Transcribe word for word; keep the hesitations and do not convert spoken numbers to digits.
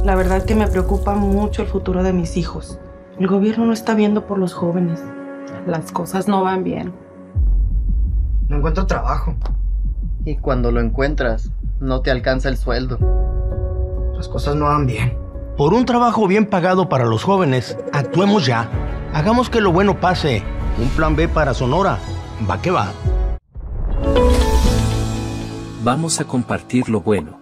La verdad que me preocupa mucho el futuro de mis hijos. El gobierno no está viendo por los jóvenes. Las cosas no van bien. No encuentro trabajo. Y cuando lo encuentras, no te alcanza el sueldo. Las cosas no van bien. Por un trabajo bien pagado para los jóvenes, actuemos ya. Hagamos que lo bueno pase. Un plan B para Sonora. Va que va. Vamos a compartir lo bueno.